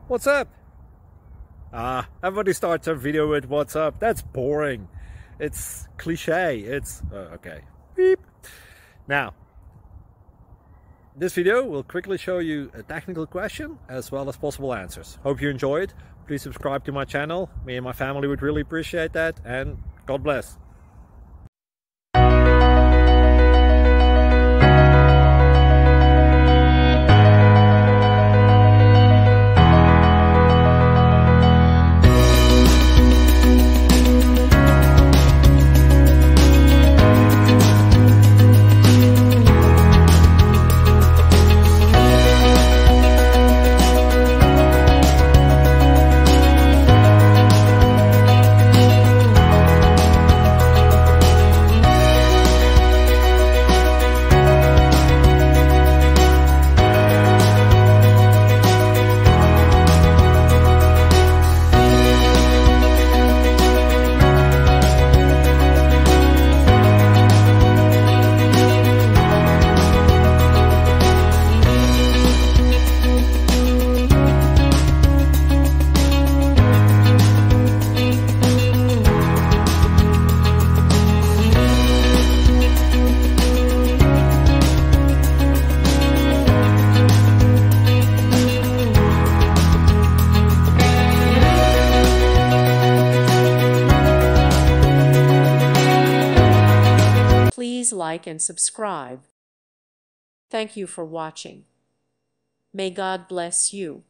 What's up? Everybody starts a video with what's up. That's boring. It's cliche. It's okay. Beep. Now, this video will quickly show you a technical question as well as possible answers. Hope you enjoyed. Please subscribe to my channel. Me and my family would really appreciate that, and God bless. Please like and subscribe. Thank you for watching. May God bless you.